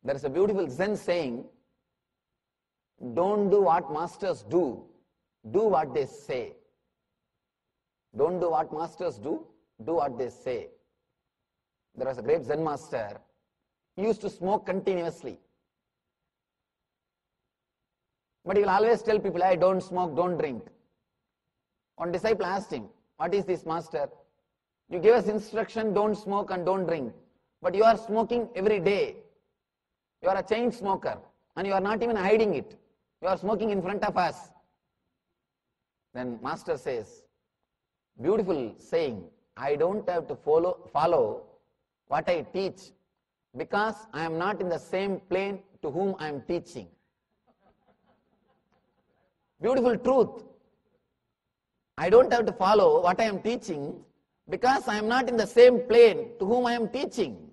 There is a beautiful Zen saying, don't do what masters do what they say. Don't do what masters do what they say. There was a great Zen master. He used to smoke continuously. But he will always tell people, hey, don't smoke, don't drink. One disciple asked him, what is this, master? You gave us instruction, don't smoke and don't drink. But you are smoking every day. You are a chain smoker and you are not even hiding it. You are smoking in front of us. Then master says, beautiful saying, I don't have to follow what I teach because I am not in the same plane to whom I am teaching. Beautiful truth. I don't have to follow what I am teaching because I am not in the same plane to whom I am teaching.